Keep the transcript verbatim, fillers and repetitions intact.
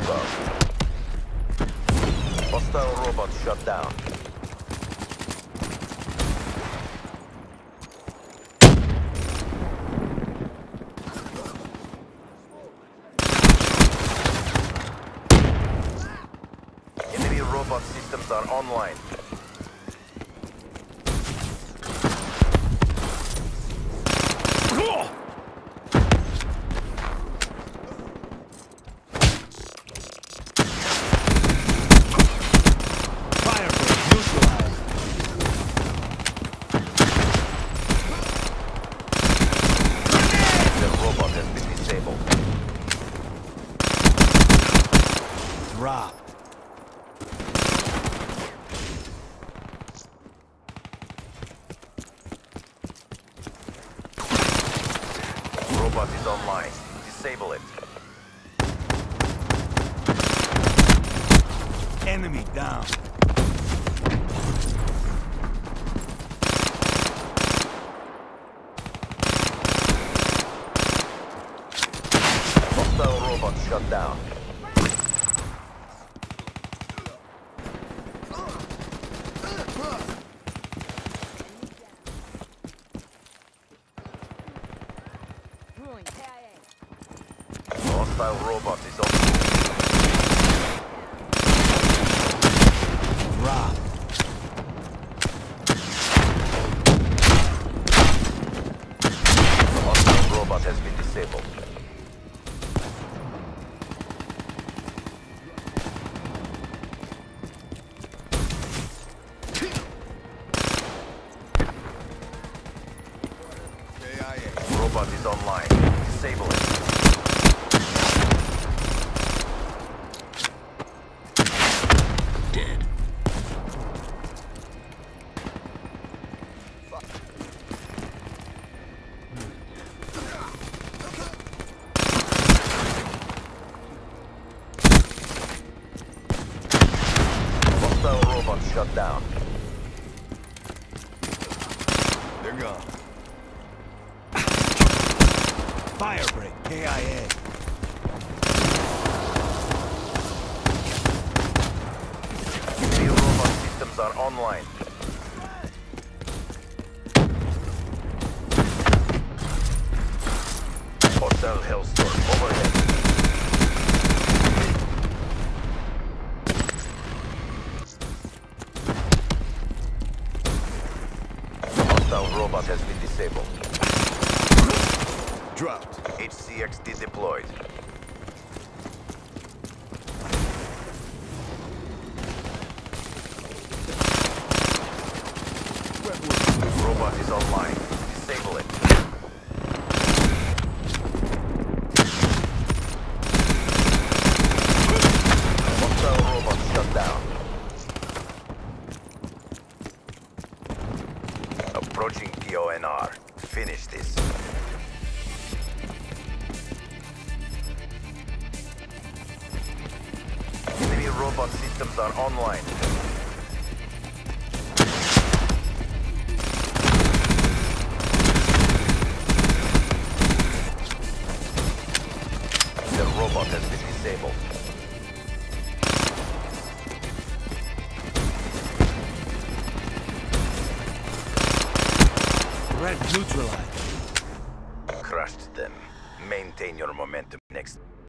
above. Hostile robot shut down. Enemy robot systems are online. Drop. Robot is online. Disable it. Enemy down. Hostile robot shut down. Hostile robot is on. Drop. Hostile robot has been disabled. Robot is online. Disable it. Dead. Hostile robot shut down. They're gone. Firebreak, K I A. New robot systems are online. Hostile Hellstorm overhead. Hostile robot has been disabled. Dropped. H C X D deployed. Robot is online. Disable it. Hostile robot shut down. Approaching P O N R. Finish this. Enemy robot systems are online. The robot has been disabled. Threat neutralized. Crushed them. Maintain your momentum. Next.